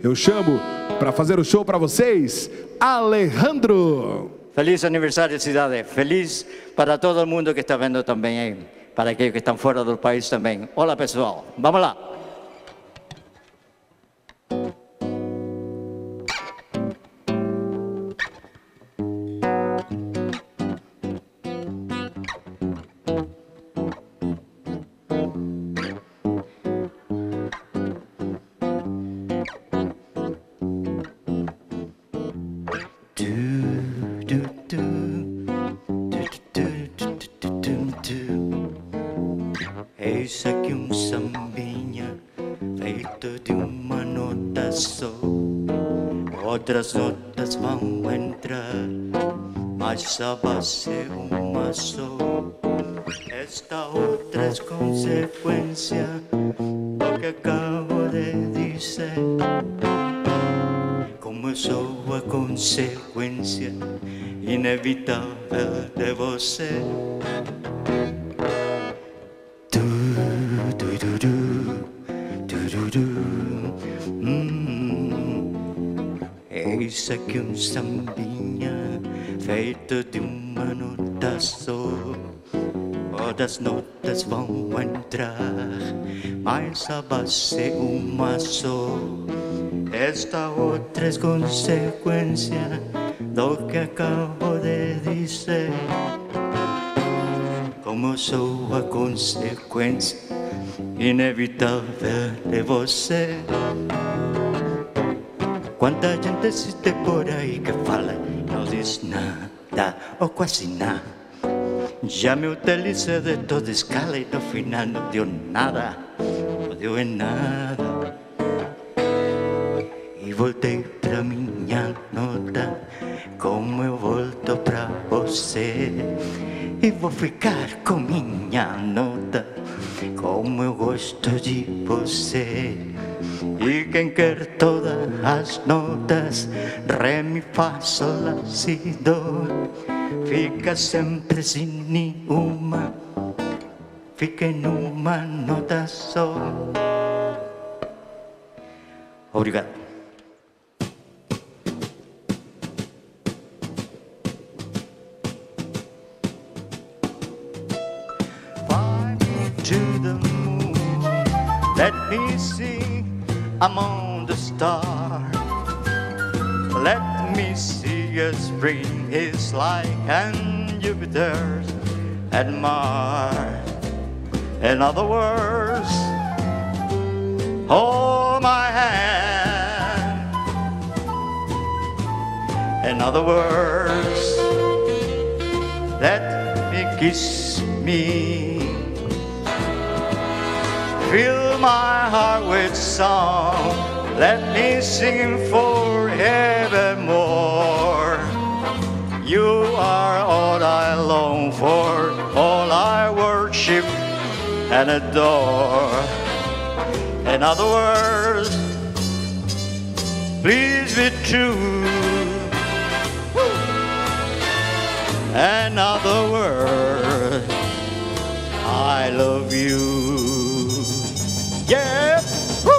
eu chamo para fazer o show para vocês, Alejandro. Feliz aniversário, cidade. Feliz para todo mundo que está vendo também aí. Para aqueles que estão fora do país também. Olá, pessoal. Vamos lá. Eis aqui sambinha feito de uma nota só. Outras notas vão entrar, mas a base é uma só. Esta outra é consequência do que acabo de dizer. Como eu sou a consequência inevitável de você. Eis aqui sambinha feito de uma nota só. Outras notas vão entrar, mas a base é uma só. Esta outra é consequência do que acabo de dizer. Como sou a consequência inevitável de você. Quanta gente existe por aí que fala e não diz nada, ou quase nada. Já me utilizei de toda escala e no final não deu nada, não deu em nada. E voltei pra minha nota, como eu volto pra você. E vou ficar com minha nota, como eu gosto de você. E quem quer todas as notas, ré, mi, fá, sol, lá, si, do, fica sempre sem nenhuma, fica em uma nota só. Obrigado. Fly me to the moon, let me see among the stars. Let me see a spring is like and Jupiter's and Mars. In other words, hold my hand. In other words, let me kiss me. Fill my heart with song, let me sing forevermore. You are all I long for, all I worship and adore. In other words, please be true. In other words, I love you. Yeah! Woo!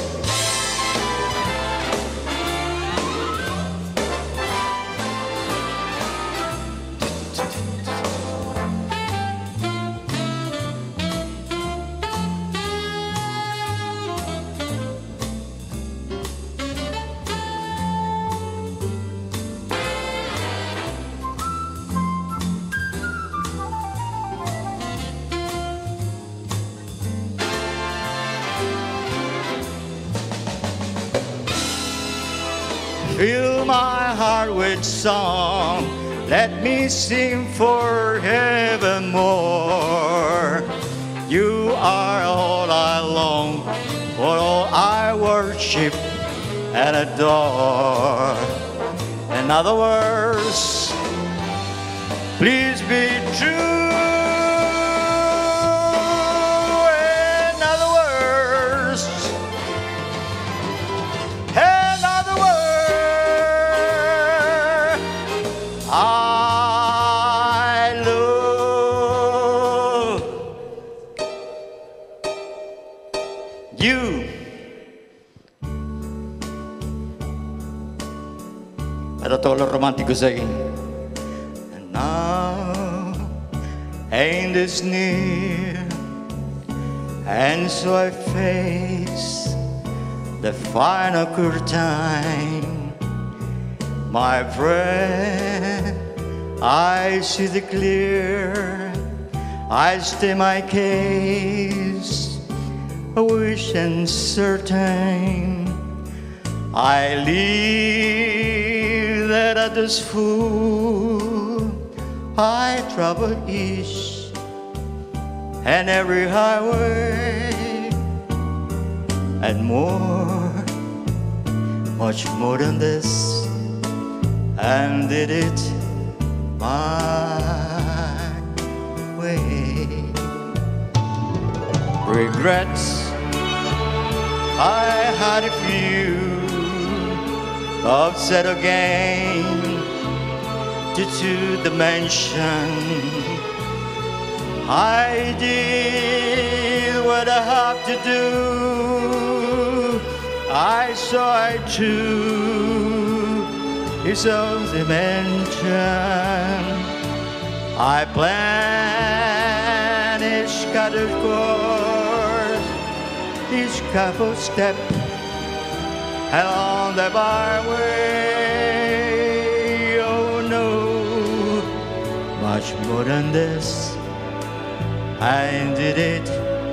Fill my heart with song, let me sing forevermore. You are all I long for, all I worship and adore. In other words, please be true. I love you. para todos los románticos ahí. And now, end is near, and so I face the final curtain. My friend, I see the clear, I state my case, a wish and certain. I leave that others fool, I travel east and every highway, and more, much more than this, and did it my way. Regrets, I had a few, upset again to two dimension. I did what I have to do, I saw I too is of dimension. I plan each scattered course, each careful step along the byway. Oh no, much more than this, I did it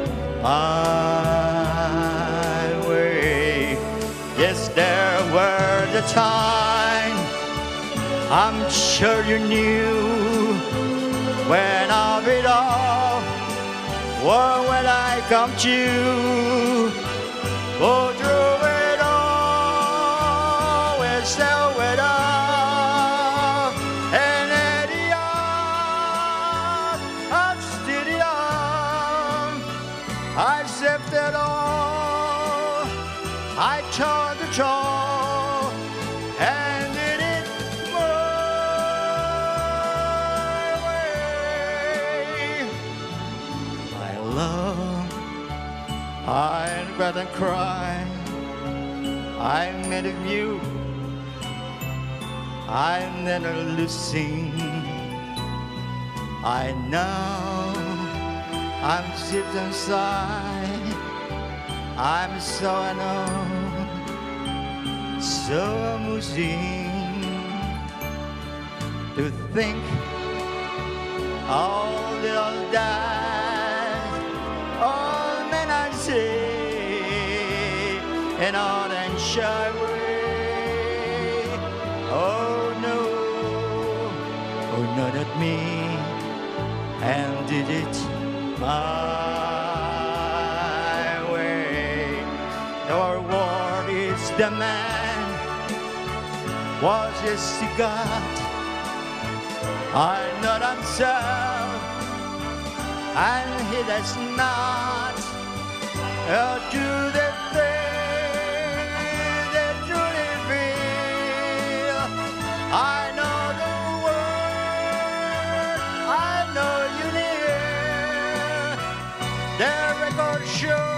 my way. Yes, there were the times I'm sure you knew when of it all, or when I come to you, go through it all, we're still with us, and at the end, I'm still young. I sipped it all, I turned the draw, and did it my way. My love, I'd rather cry. I'm made of you, I'm never losing. I know I'm deep inside, I'm so alone, so amusing to think all the old days, all men I see in art and shy way. Oh no, oh not at me, and did it my way. Our war is the man, was his God. I not himself, and he does not do the thing that truly feel. I know the word, I know you near. The record show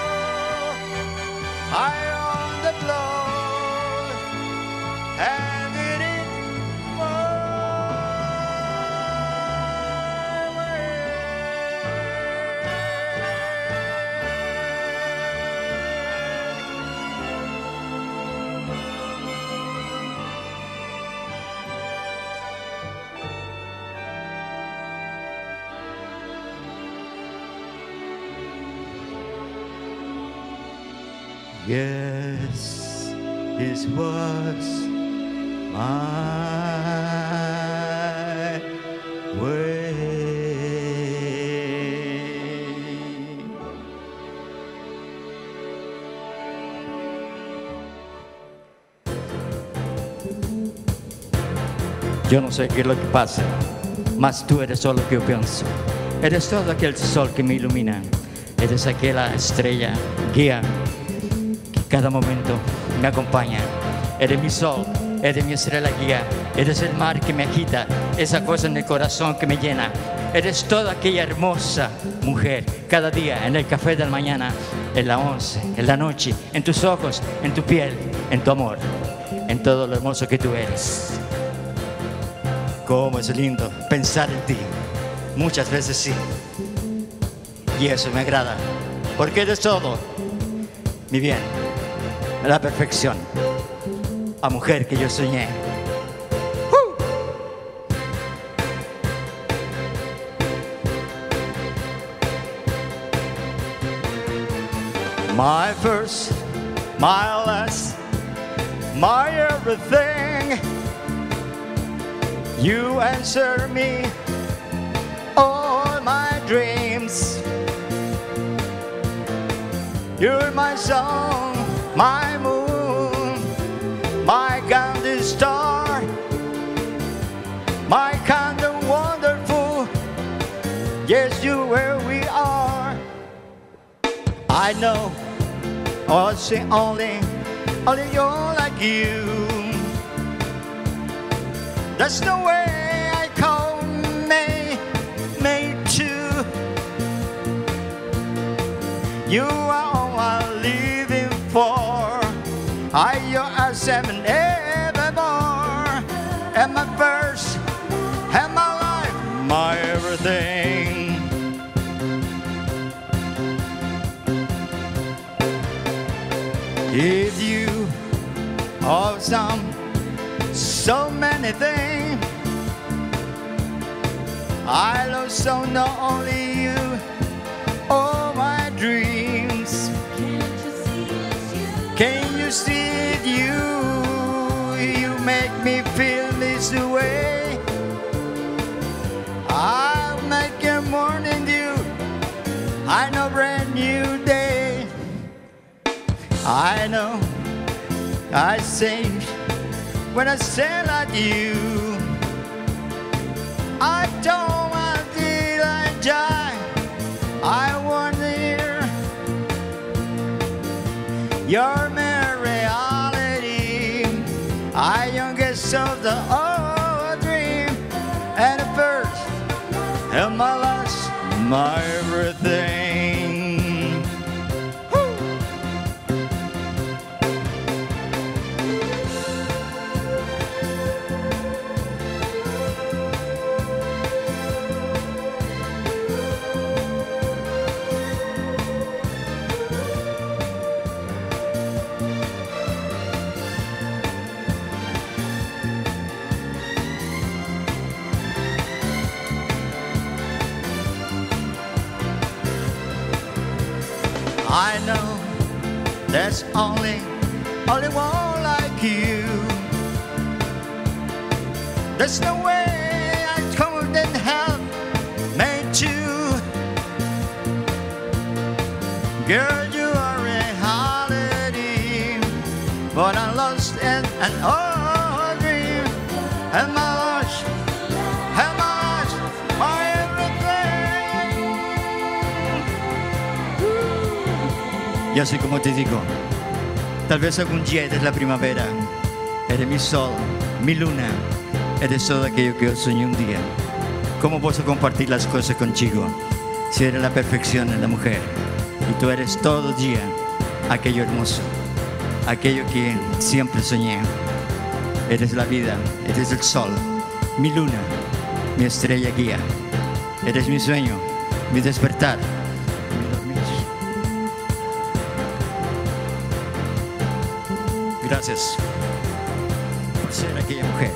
I on the floor, and it is my way. Yes, this was my way. Yo no sé qué es lo que pasa, mas tú eres todo lo que yo pienso. Eres todo aquel sol que me ilumina. Eres aquella estrella guía que cada momento me acompaña. Eres mi sol, eres mi estrella guía. Eres el mar que me agita, esa cosa en el corazón que me llena. Eres toda aquella hermosa mujer, cada día en el café de la mañana, en la 11, en la noche, en tus ojos, en tu piel, en tu amor. en todo lo hermoso que tú eres. Cómo es lindo pensar en ti. Muchas veces sí. Y eso me agrada. Porque eres todo. Mi bien. La perfección. La mujer que yo soñé. My first, my last, my everything. You answer me all my dreams. You're my song, my moon, my guiding star, my kind of wonderful. Yes, you where we are. I know, only you're like you. That's the way I call made to. You are all I'm living for. I your asset and evermore. And my first, and my life, my everything. If you are so many things, I love so not only you, all my dreams. Can you see it? You make me feel this way. I'll make your morning dew. I know brand new day. I know I sing when I say like you. I don't want till I die. I want to hear your mere reality. I youngest of the old dream. And the first and my last, my everything. I know there's only one like you. There's no way I couldn't have made you. Girl, you are a holiday, but I'm lost in an old dream. And my lost, and my lost, my everything. Yo soy como te digo, tal vez algún día eres la primavera, eres mi sol, mi luna, eres todo aquello que yo soñé un día. ¿Cómo puedo compartir las cosas contigo si eres la perfección en la mujer y tú eres todo día aquello hermoso, aquello que siempre soñé? Eres la vida, eres el sol, mi luna, mi estrella guía, eres mi sueño, mi despertar. Gracias por ser aquella mujer.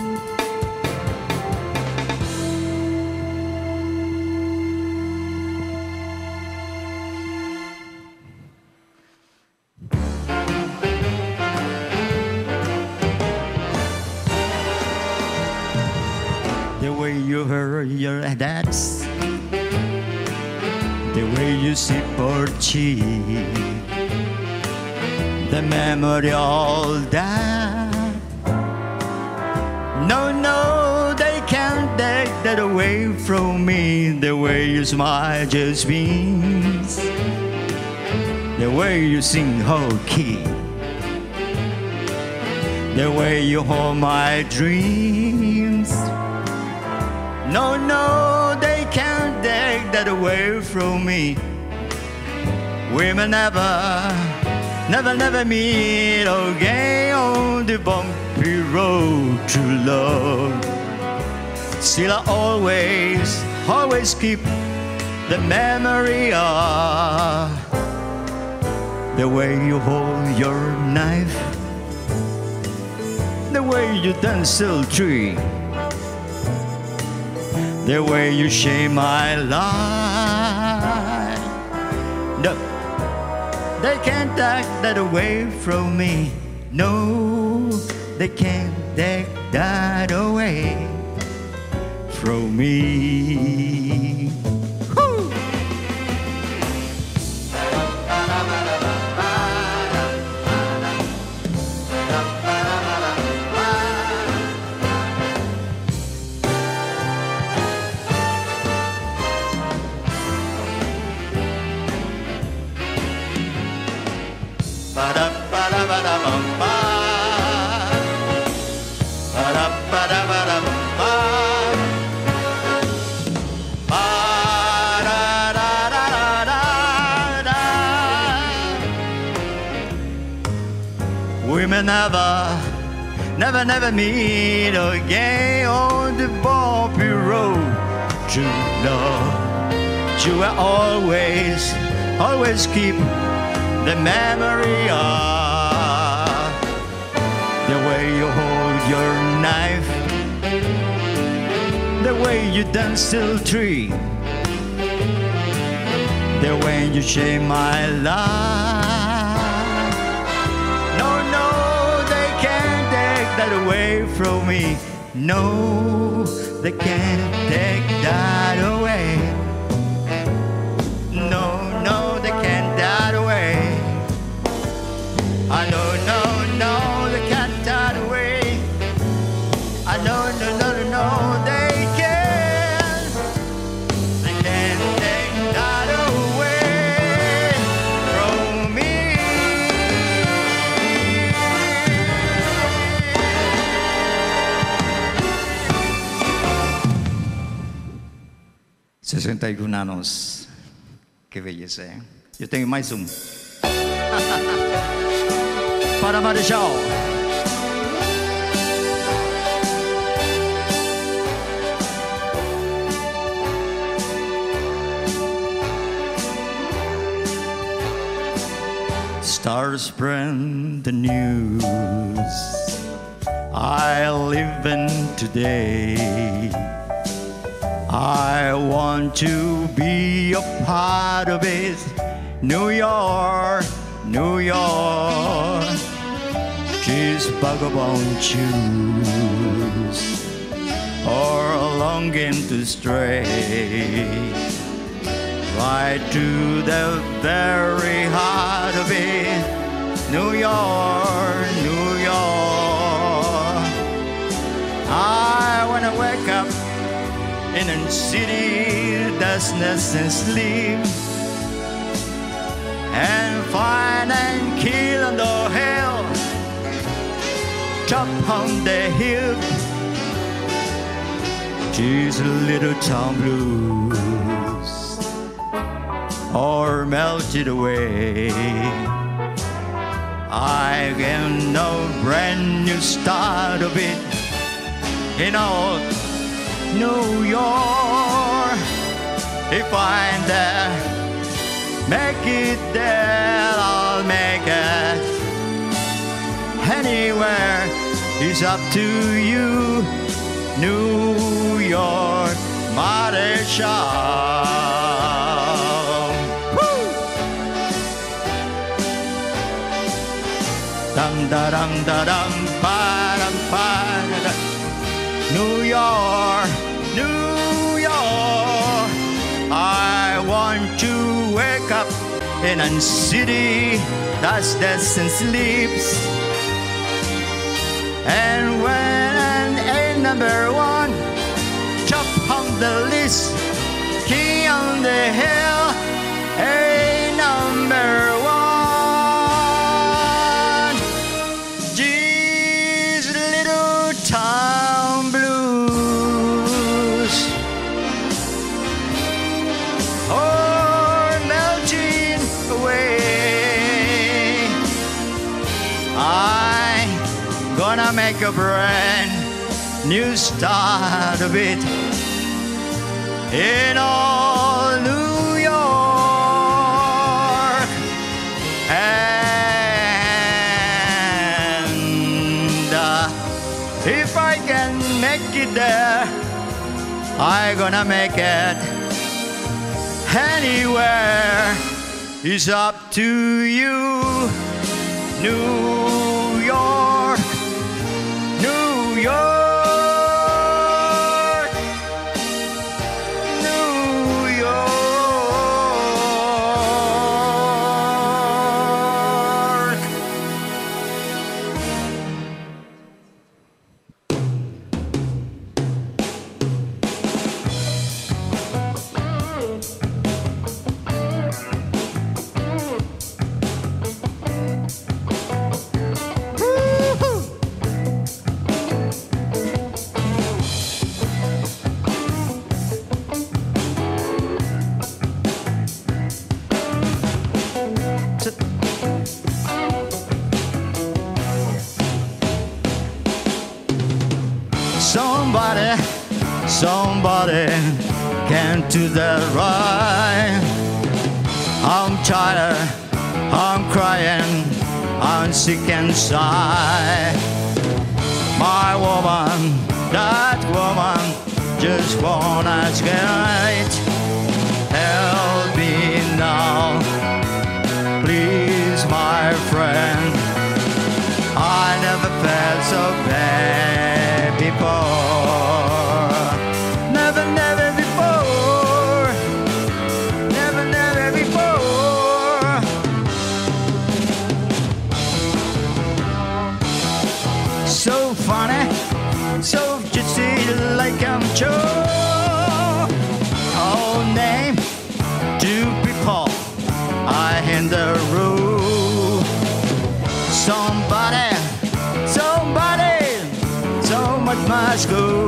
The way you hurt your dance, the way you sip or cheat, the memory all that. No, they can't take that away from me. The way you smile just means, the way you sing whole key, the way you hold my dreams. No, they can't take that away from me. We may never meet again. Oh, the bumpy road to love. Still I always keep the memory of the way you hold your knife, the way you dance sultry, the way you share my life. No, they can't take that away from me. No, they can't take that away from me. Woo! We may never meet again on the bumpy road to love. You will always keep the memory of the way you hold your knife, the way you dance sultry, the way you share my life. No, they can't take that away from me. No, they can't take that away. No, they can't that away. I know, no, they can't that away. I know, no, they can't take that away from me. 61 anos. Que belleza, ¿eh? Yo tengo mais um. Para Marechal. Stars spread the news I live in today. I want to be a part of it. New York, New York, these vagabond shoes are longing to stray right to the very heart of it. New York, New York, I wanna wake up in a city that's nothing sleep, and find and kill on the hill, chop on the hill, these little town blues are melted away. I get no brand new start of it in old New York. If I'm there, make it there, I'll make it. Anywhere is up to you. New York, Marechal. Dum da dum da dum ba dum ba da. New York, New York, I want to wake up in a city that's dead and sleeps. And when a number one, top on the list, king on the hill, a number one. These little town blues are melting away. I'm gonna make a brand new start of it in all New York. And if I can make it there, I'm gonna make it anywhere. It's up to you, New York, New York, New York. Somebody can't do that right. I'm tired, I'm crying, I'm sick inside. My woman, that woman, just wanna get. Help me now, please, my friend. I never felt so bad before. Never, never before. Never, never before. So funny, so juicy, like I'm Joe. Oh, name, two people, I in the room. Somebody, so much must go.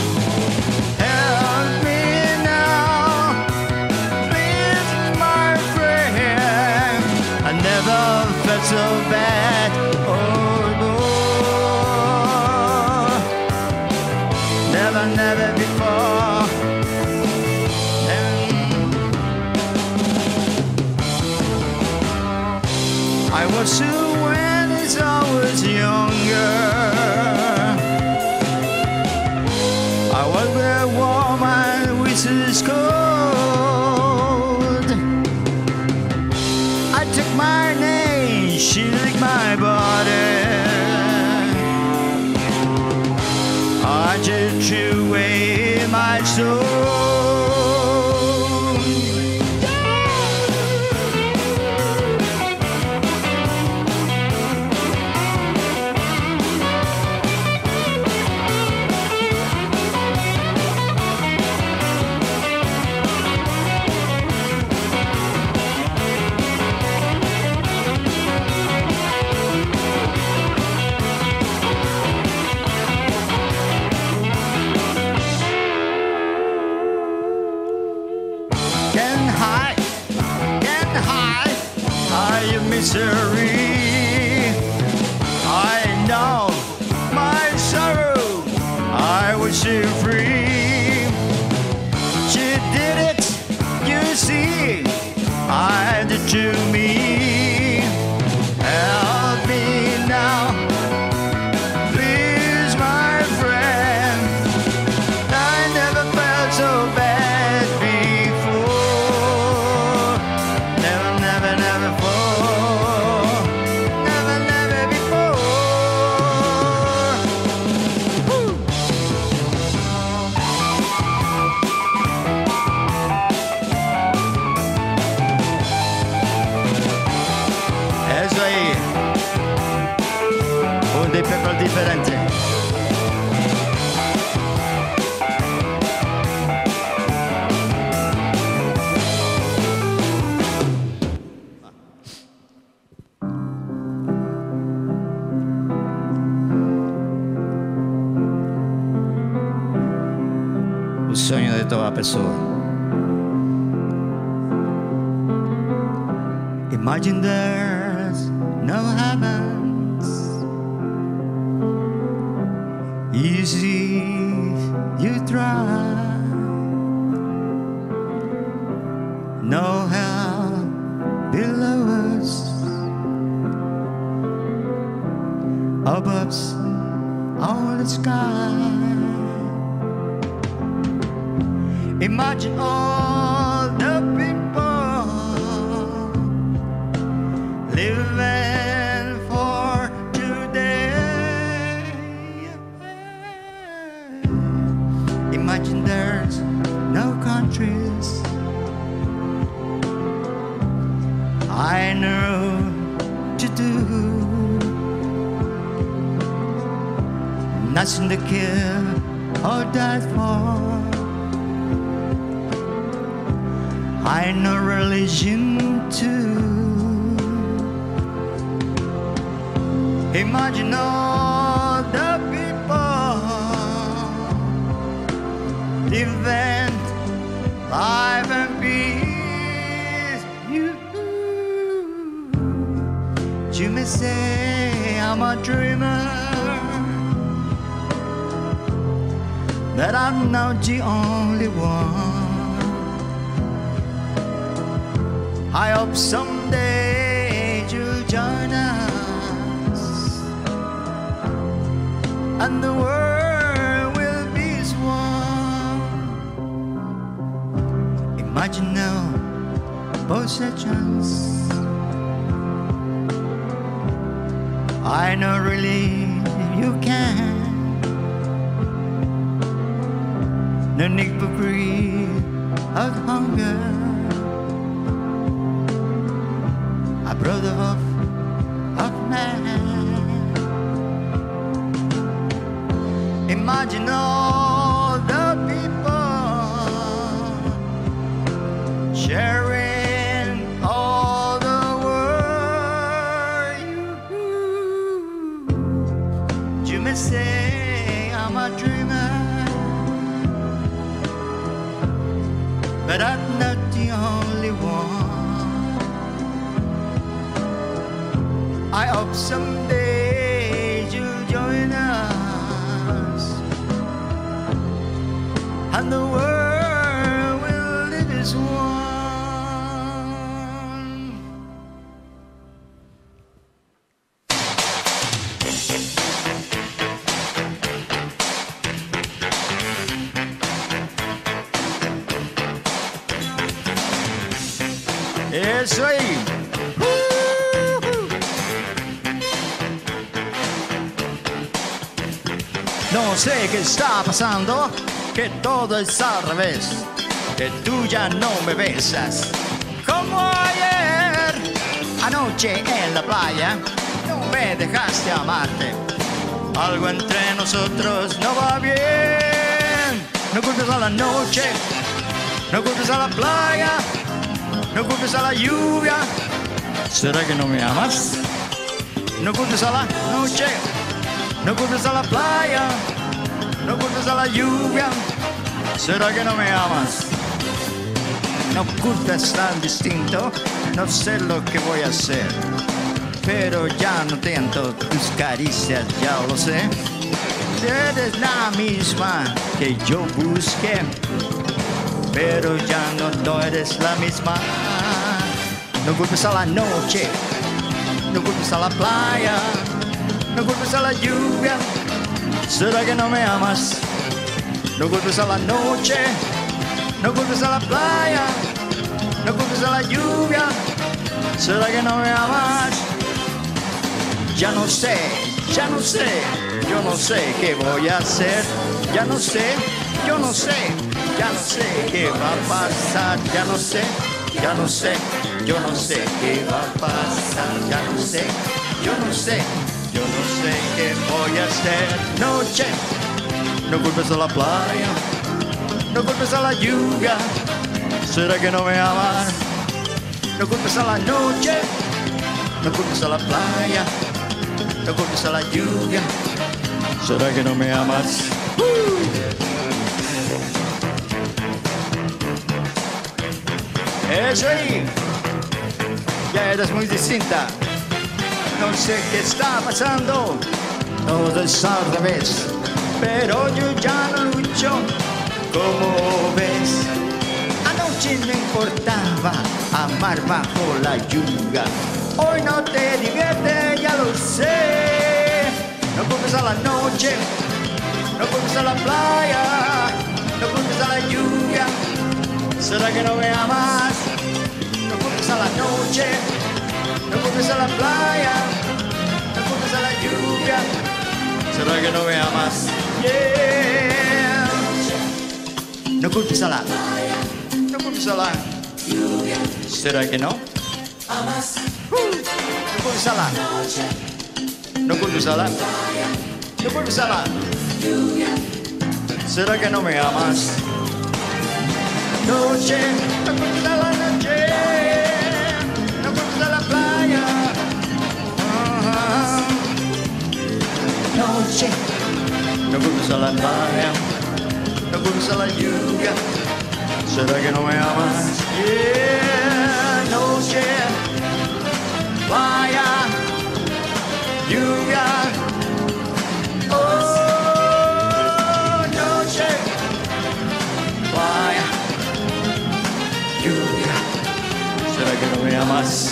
Help me now, please, my friend. I never felt so bad, oh no. Never, never before. I was when I was younger. I was a woman with his cold. I took my name, she licked my body. I just threw away my soul. Misery, I know my sorrow, I was free. She did it, you see, I did to me. Help me now, please, my friend. I never felt so bad before. Never, never, never before. Differente. O sonho de toda pessoa. Imagine there's no heavens. easy you try. No hell below us, above's all the sky. Imagine all the people living for today. Imagine there's no countries. I know to do, nothing to kill or die for. I know religion too. Imagine all the people living life and peace. You may say I'm a dreamer, but I'm not the only one. I hope someday you'll join us, and the world will be as one. Imagine now, both a chance. I know really you can. No need for greed of hunger. A brother of man. Imagine all the people sharing all the world. You may say I'm a dreamer, but I'm not the only one. I hope someday you'll join us, and the world will live as one. Eso ahí. No sé qué está pasando, que todo es al revés, que tú ya no me besas. Como ayer, anoche en la playa, no me dejaste amarte. Algo entre nosotros no va bien. No culpes a la noche, no culpes a la playa, no culpes a la lluvia. ¿Será que no me amas? No culpes a la noche, no culpes a la playa, no culpes a la lluvia. ¿Será que no me amas? No culpes tan distinto, no sé lo que voy a hacer, pero ya no tento tus caricias, ya lo sé. Eres la misma que yo busqué, pero ya no eres la misma. No culpes a la noche, no culpes a la playa, no culpes a la lluvia. ¿Será que no me amas? No culpes a la noche, no culpes a la playa, no culpes a la lluvia. ¿Será que no me amas? Ya no sé, ya no sé, yo no sé qué voy a hacer. Ya no sé, yo no sé, ya no sé qué va a pasar. Ya no sé, ya no sé, yo no sé qué va a pasar. Ya no sé, yo no sé, yo no sé qué voy a hacer. Noche, no culpes a la playa, no culpes a la lluvia. ¿Será que no me amas? No culpes a la noche, no culpes a la playa, no culpes a la lluvia. ¿Será que no me amas? Eso ahí. Ya eres muy distinta. No sé qué está pasando. Todo es al revés. pero yo ya no lucho, como ves. Anoche me importaba amar bajo la lluvia, hoy no te diviertes, ya lo sé. No culpes a la noche, no culpes a la playa, no culpes a la lluvia. ¿Será que no me amas? No culpes a la noche, no culpes a la playa, no culpes a la lluvia. ¿Será que no me amas? Yeah. No culpes a la playa, no culpes a la lluvia. ¿Será que no? Amas. No culpes a la noche, no culpes a la playa, no culpes a la lluvia. ¿Será que no me amas? Noche, no culpes a la noche, no culpes a la playa. Noche, no culpes a la playa, no culpes a la lluvia. ¿Será que no me amas? Yeah. Noche, playa, lluvia. Oh, noche, playa, lluvia. ¿Será que no me amas?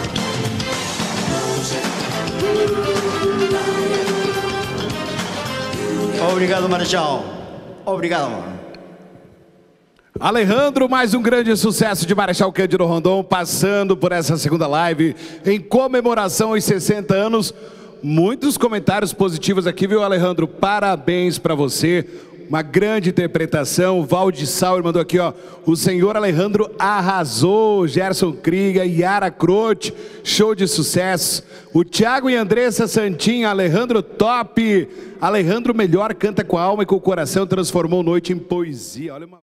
Obrigado, Marechal. Obrigado. Alejandro, mais um grande sucesso de Marechal Cândido Rondon, passando por essa segunda live em comemoração aos 60 anos. Muitos comentários positivos aqui, viu, Alejandro? Parabéns para você. Uma grande interpretação. Valdir Sauer mandou aqui, ó. O senhor Alejandro arrasou. Gerson Krieger, Yara Croce, show de sucesso. O Thiago e Andressa Santinho, Alejandro top. Alejandro melhor, canta com a alma e com o coração, transformou noite em poesia. Olha uma...